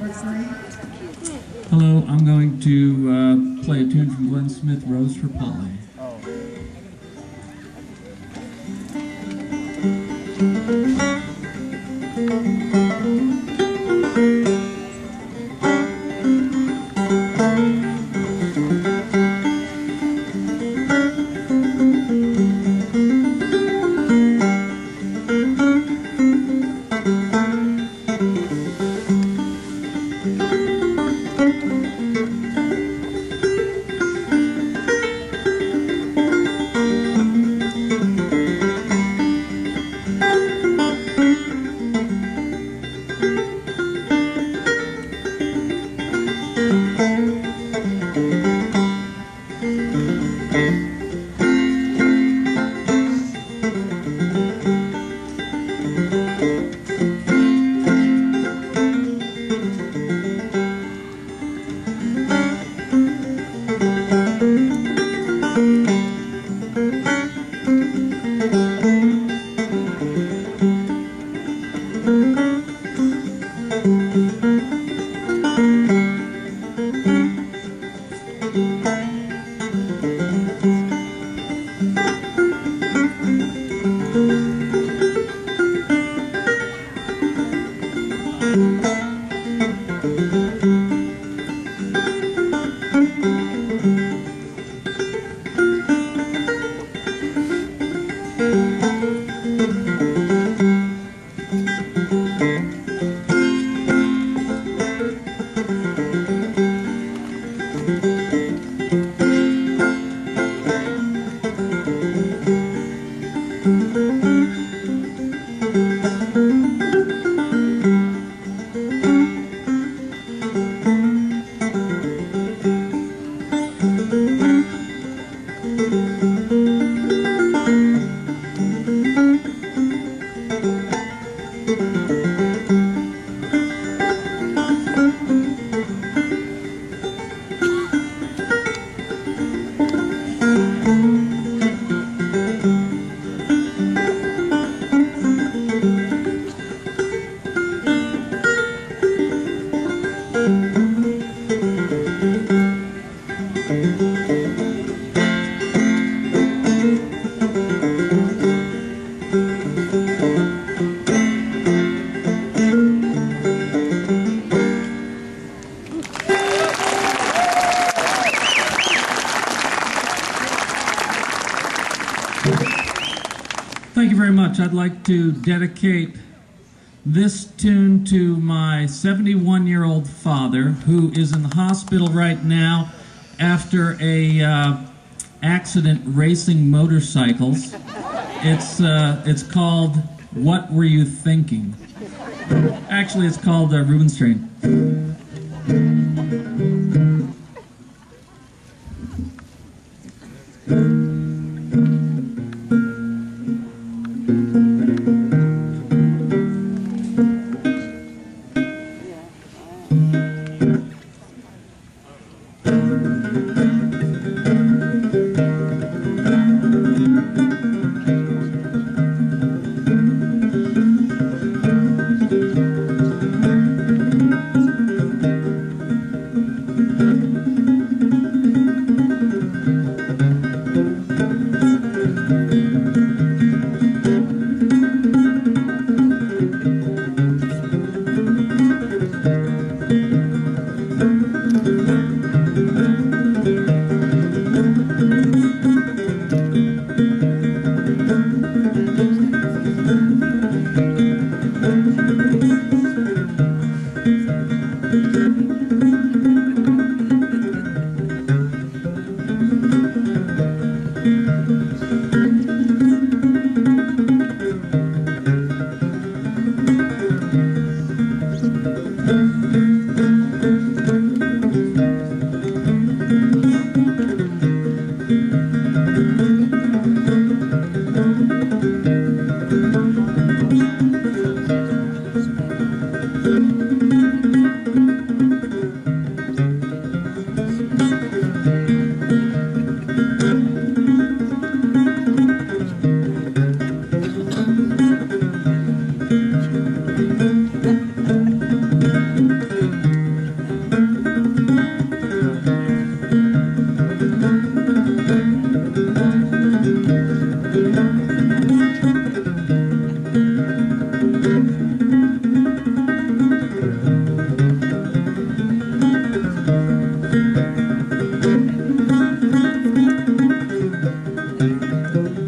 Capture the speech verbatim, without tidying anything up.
Hello, I'm going to uh, play a tune from Glenn Smith, Rose for Polly. Thank you very much. I'd like to dedicate this tune to my seventy-one-year-old father, who is in the hospital right now after a uh, accident racing motorcycles. It's uh, it's called "What Were You Thinking?" Actually, it's called uh, Reuben's Train. Thank you.